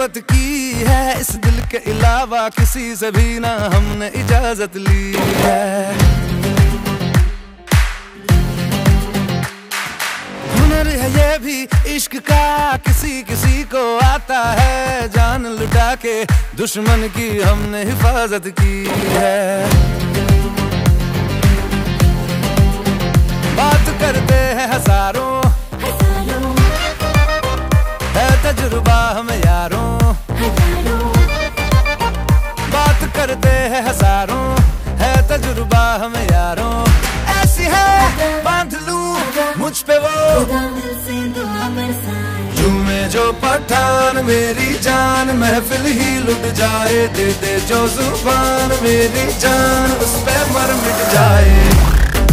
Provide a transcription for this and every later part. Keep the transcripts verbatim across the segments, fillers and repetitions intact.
मोहब्बत की है, इस दिल के अलावा किसी से भी ना हमने इजाजत ली है। हुनर है ये भी इश्क का, किसी किसी को आता है, जान लुटा के दुश्मन की हमने हिफाजत की है। बात करते हैं हजारों, है तजुर्बा हमें यारों, बात करते हैं हजारों, है तजुर्बा हमें यारों। ऐसी है बांध लूं मुझ पे वो झूमे जो पठान, मेरी जान महफिल ही लुट जाए, दे दे जो जुबान, मेरी जान उस पे मर मिट जाए।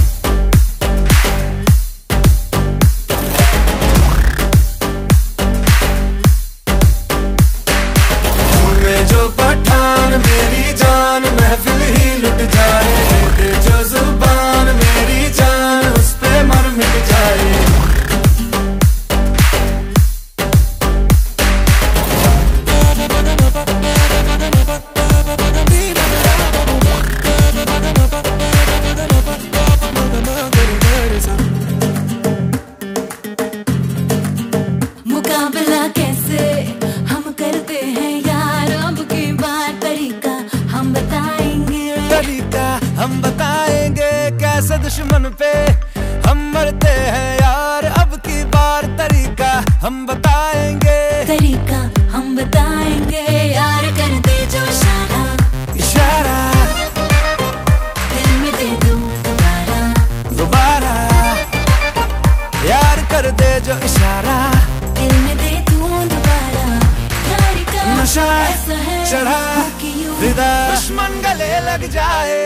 जो पठान, मेरी जान महफिल ही लुट जाए, दे जो जुबान, मेरी जान उस पे मर मिट जाए। मुकाबला कैसे हम करते हैं यार, अब की बार तरीका हम बताएंगे, तरीका हम बताएंगे, कैसे दुश्मन पे हम मरते हैं यार, अब की बार तरीका हम बताएंगे, तरीका हम बताएंगे यार। कर दे जो इशारा, इशारा दिल में दे दूं दोबारा, दोबारा यार कर दे जो इशारा, दिल में दे दूं दोबारा। यार का नशा ऐसा है चढ़ा कि यूं फिदा, दुश्मन गले लग जाए।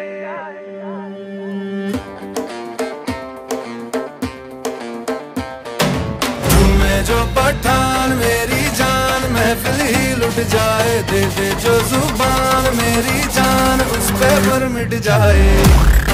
झूमे जो पठान, मेरी जान महफिल ही लुट जाए, दे दे जो जुबान, मेरी जान उस पे मर मिट जाए।